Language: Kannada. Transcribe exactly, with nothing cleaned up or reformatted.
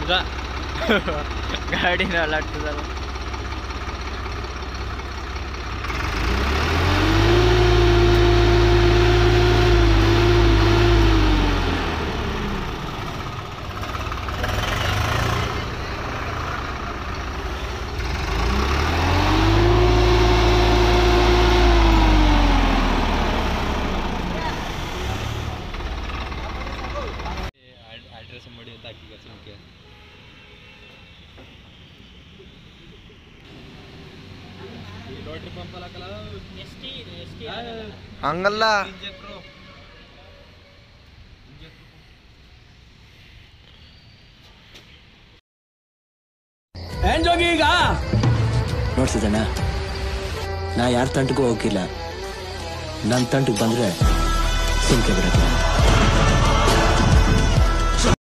ಗಾಡಿನ ಅಲ್ಲಾಡ್ತದಲ್ಲ. ಅಡ್ರೆಸ್ ಮಾಡಿ ಅಂತ ಹಾಕಿ ಸುಮ್ಕೆ ರೋಟ್ರಿ ಪಂಪ್ ಹಾಕಲ್ಲ ಎಸ್ಟಿ ಎಸ್ಟಿ ಹಂಗಲ್ಲ ಏನ್ ಜೋಗಿ ಈಗ ನೋಡ್ಸಿದಣ್ಣ, ನಾ ಯಾರ ತಂಟಗೂ ಹೋಗಿಲ್ಲ. ನನ್ನ ತಂಟಕ್ಕೆ ಬಂದ್ರೆ ಸುಮ್ಕೆ ಬಿಡಕ್ಕೆ